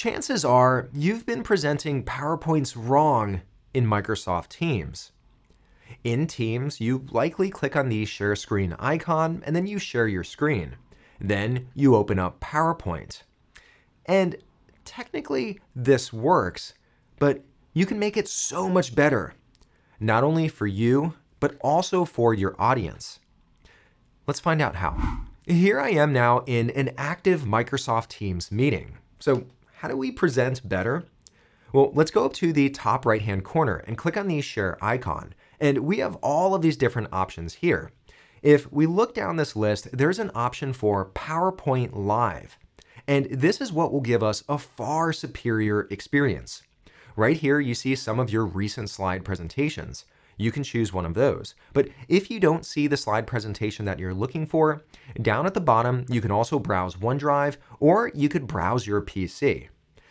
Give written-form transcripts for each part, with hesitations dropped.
Chances are you've been presenting PowerPoints wrong in Microsoft Teams. In Teams, you likely click on the share screen icon and then you share your screen. Then you open up PowerPoint. And technically this works, but you can make it so much better, not only for you, but also for your audience. Let's find out how. Here I am now in an active Microsoft Teams meeting. So how do we present better? Well, let's go up to the top right-hand corner and click on the share icon. And we have all of these different options here. If we look down this list, there's an option for PowerPoint Live. And this is what will give us a far superior experience. Right here, you see some of your recent slide presentations. You can choose one of those. But if you don't see the slide presentation that you're looking for, down at the bottom, you can also browse OneDrive, or you could browse your PC.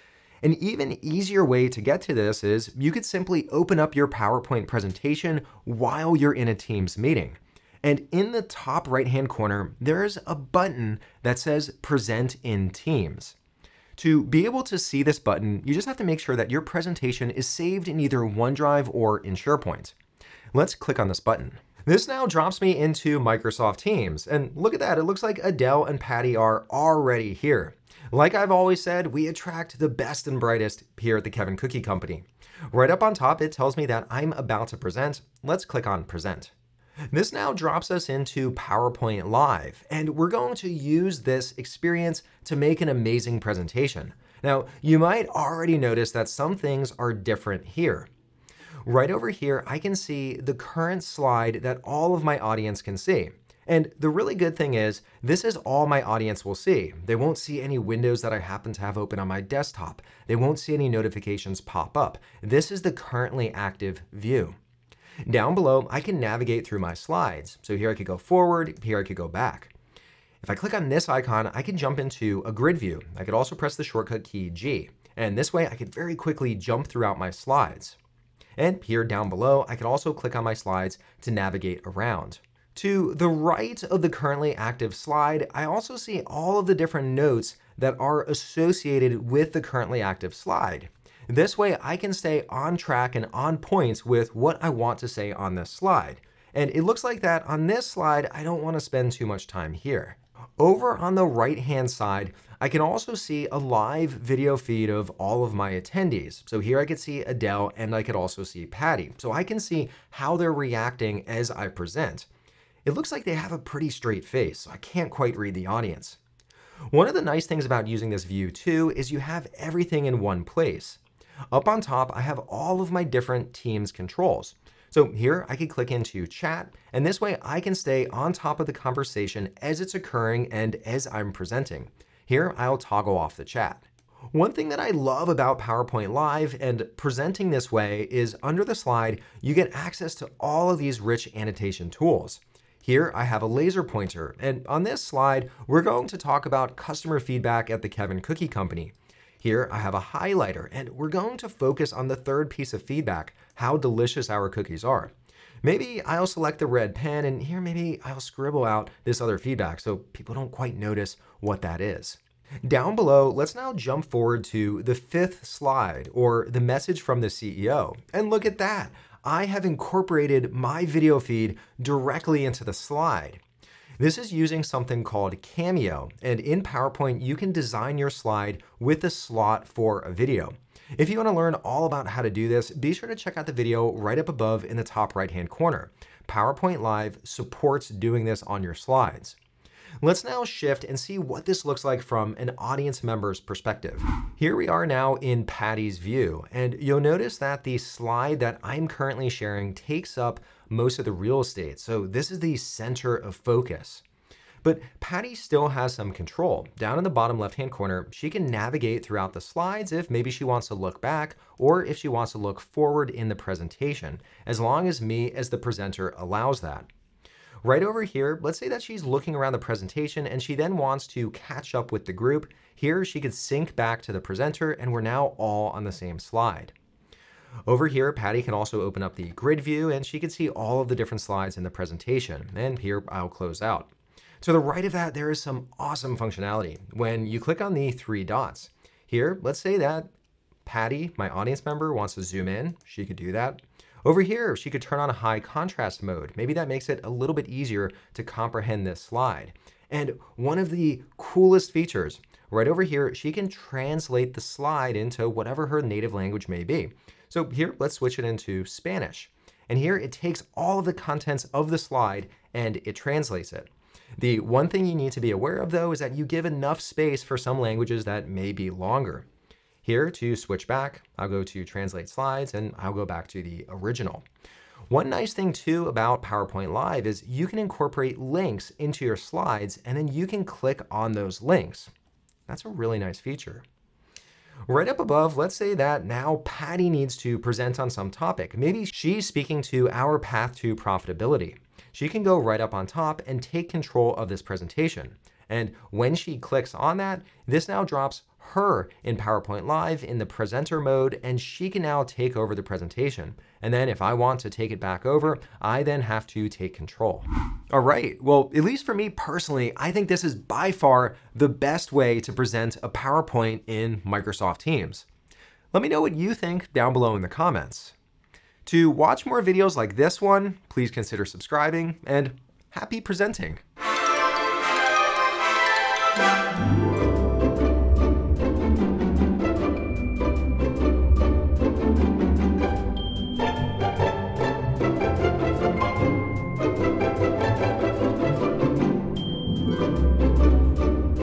An even easier way to get to this is you could simply open up your PowerPoint presentation while you're in a Teams meeting. And in the top right-hand corner, there's a button that says Present in Teams. To be able to see this button, you just have to make sure that your presentation is saved in either OneDrive or in SharePoint. Let's click on this button. This now drops me into Microsoft Teams. And look at that, it looks like Adele and Patty are already here. Like I've always said, we attract the best and brightest here at the Kevin Cookie Company. Right up on top, it tells me that I'm about to present. Let's click on Present. This now drops us into PowerPoint Live, and we're going to use this experience to make an amazing presentation. Now, you might already notice that some things are different here. Right over here, I can see the current slide that all of my audience can see. And the really good thing is, this is all my audience will see. They won't see any windows that I happen to have open on my desktop. They won't see any notifications pop up. This is the currently active view. Down below, I can navigate through my slides. So here I could go forward, here I could go back. If I click on this icon, I can jump into a grid view. I could also press the shortcut key G. And this way I could very quickly jump throughout my slides. And here down below, I could also click on my slides to navigate around. To the right of the currently active slide, I also see all of the different notes that are associated with the currently active slide. This way I can stay on track and on point with what I want to say on this slide. And it looks like that on this slide, I don't want to spend too much time here. Over on the right-hand side, I can also see a live video feed of all of my attendees. So here I could see Adele and I could also see Patty. So I can see how they're reacting as I present. It looks like they have a pretty straight face, so I can't quite read the audience. One of the nice things about using this view too is you have everything in one place. Up on top, I have all of my different Teams controls. So here I could click into chat, and this way I can stay on top of the conversation as it's occurring and as I'm presenting. Here I'll toggle off the chat. One thing that I love about PowerPoint Live and presenting this way is under the slide, you get access to all of these rich annotation tools. Here I have a laser pointer, and on this slide, we're going to talk about customer feedback at the Kevin Cookie Company. Here I have a highlighter, and we're going to focus on the third piece of feedback, how delicious our cookies are. Maybe I'll select the red pen, and here maybe I'll scribble out this other feedback so people don't quite notice what that is. Down below, let's now jump forward to the fifth slide, or the message from the CEO. And look at that. I have incorporated my video feed directly into the slide. This is using something called Cameo, and in PowerPoint, you can design your slide with a slot for a video. If you want to learn all about how to do this, be sure to check out the video right up above in the top right-hand corner. PowerPoint Live supports doing this on your slides. Let's now shift and see what this looks like from an audience member's perspective. Here we are now in Patty's view, and you'll notice that the slide that I'm currently sharing takes up most of the real estate. So this is the center of focus. But Patty still has some control. Down in the bottom left-hand corner, she can navigate throughout the slides if maybe she wants to look back or if she wants to look forward in the presentation, as long as me as the presenter allows that. Right over here, let's say that she's looking around the presentation and she then wants to catch up with the group. Here, she could sync back to the presenter and we're now all on the same slide. Over here, Patty can also open up the grid view and she can see all of the different slides in the presentation. And here I'll close out. To the right of that, there is some awesome functionality. When you click on the three dots, Here, let's say that Patty, my audience member, wants to zoom in. She could do that. Over here, she could turn on a high contrast mode. Maybe that makes it a little bit easier to comprehend this slide. And one of the coolest features, right over here, she can translate the slide into whatever her native language may be. So here, let's switch it into Spanish. And here it takes all of the contents of the slide and it translates it. The one thing you need to be aware of though is that you give enough space for some languages that may be longer. Here to switch back, I'll go to Translate Slides and I'll go back to the original. One nice thing too about PowerPoint Live is you can incorporate links into your slides and then you can click on those links. That's a really nice feature. Right up above, let's say that now Patty needs to present on some topic. Maybe she's speaking to our path to profitability. She can go right up on top and take control of this presentation. And when she clicks on that, this now drops her in PowerPoint Live in the presenter mode, and she can now take over the presentation. And then if I want to take it back over, I then have to take control. All right, well, at least for me personally, I think this is by far the best way to present a PowerPoint in Microsoft Teams. Let me know what you think down below in the comments. To watch more videos like this one, please consider subscribing, and happy presenting.